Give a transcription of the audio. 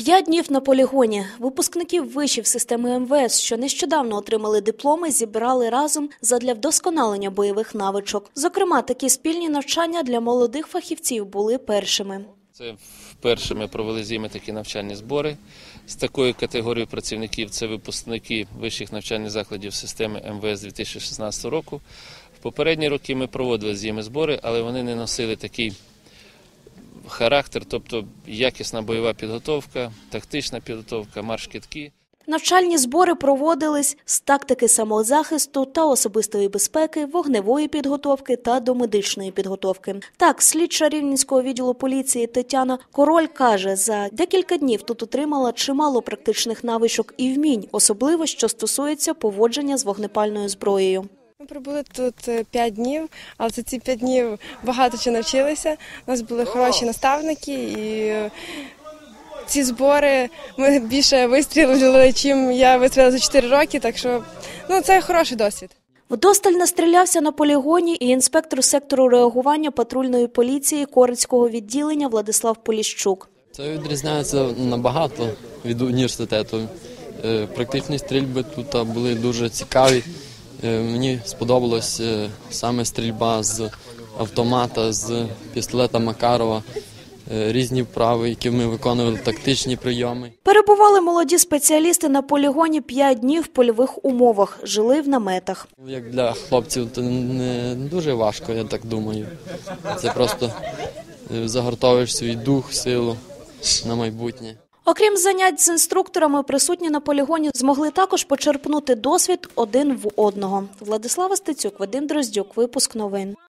5 днів на полігоні. Випускників вишів системи МВС, що нещодавно отримали дипломи, зібрали разом задля вдосконалення бойових навичок. Зокрема, такі спільні навчання для молодих фахівців були першими. Це вперше ми провели з ними такі навчальні збори. З такою категорією працівників це випускники вищих навчальних закладів системи МВС 2016 року. В попередні роки ми проводили з ними збори, але вони не носили такий характер, тобто якісна бойова підготовка, тактична підготовка, марш-кидки. Навчальні збори проводились з тактики самозахисту та особистої безпеки, вогневої підготовки та домедичної підготовки. Так, слідча Рівненського відділу поліції Тетяна Король каже, за декілька днів тут отримала чимало практичних навичок і вмінь, особливо, що стосується поводження з вогнепальною зброєю. Ми пробули тут 5 днів, але за ці 5 днів багато чого навчилися. У нас були хороші наставники і ці збори ми більше вистрілили, чим я вистрілила за 4 роки, так що це хороший досвід. Вдосталь настрілявся на полігоні і інспектор сектору реагування патрульної поліції Корицького відділення Владислав Поліщук. Це відрізняється набагато від університету. Практичні стрільби тут були дуже цікаві. Мені сподобалась саме стрільба з автомата, з пістолета Макарова, різні вправи, які ми виконували, тактичні прийоми. Перебували молоді спеціалісти на полігоні 5 днів в польових умовах, жили в наметах. Як для хлопців це не дуже важко, я так думаю. Це просто загартовуєш свій дух, силу на майбутнє. Окрім занять з інструкторами, присутні на полігоні змогли також почерпнути досвід один в одного. Владислава Стецюк, Вадим Дроздюк, випуск новин.